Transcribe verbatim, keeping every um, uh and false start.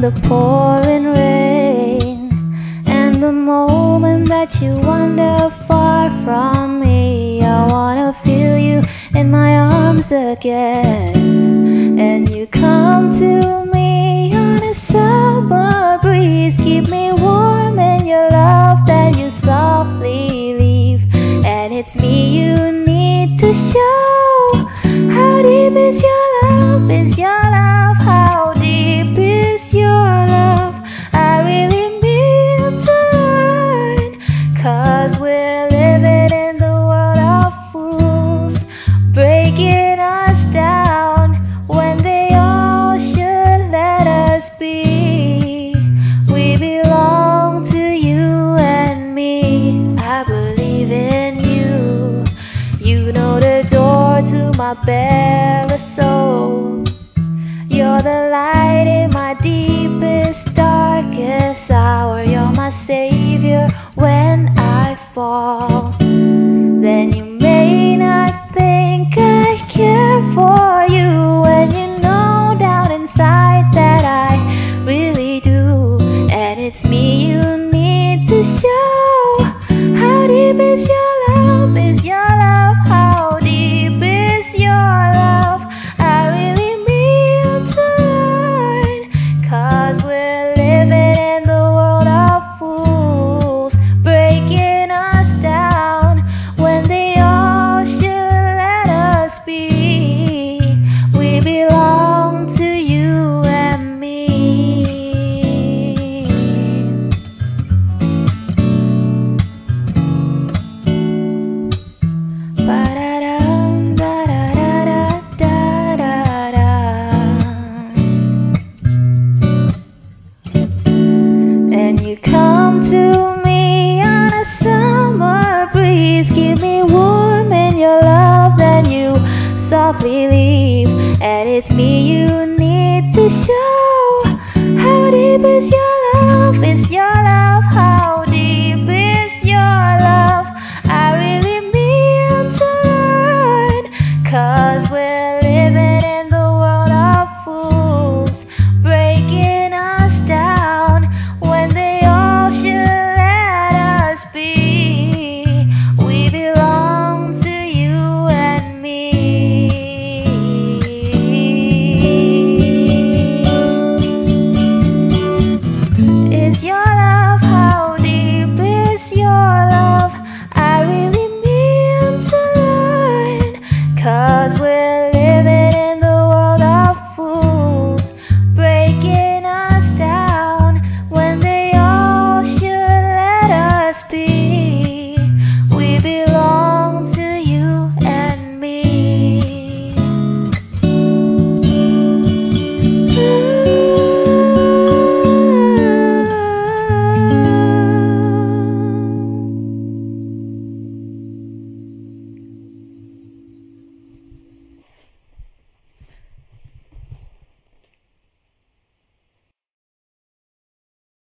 the pouring rain, and the moment that you wander far from me, I wanna feel you in my arms again. And you come to me on a summer breeze, keep me warm in your love, then you softly leave. And it's me you need to show. How deep is your love, is your love? How deep is your love? I really mean to learn, 'cause we're living in the world of fools, breaking us down when they all should let us be. We belong to you and me. I believe in you. You know the door to my bare soul. You're the light in my deepest, darkest hour. You're my savior when I fall. Then you may not think I care for you, when you know down inside that I really do. And it's me you need to show. How deep is your love, is your love? How deep is your love? I really mean to learn, 'cause we're living in the world of fools, breaking us down when they all should let us be. We belong to you and me. Ba-da-dum, da-da-da-da-da-da. And you come to me on a summer breeze, keep me warm in your love, then you softly leave. And it's me you need to show. How deep is your love, is your love?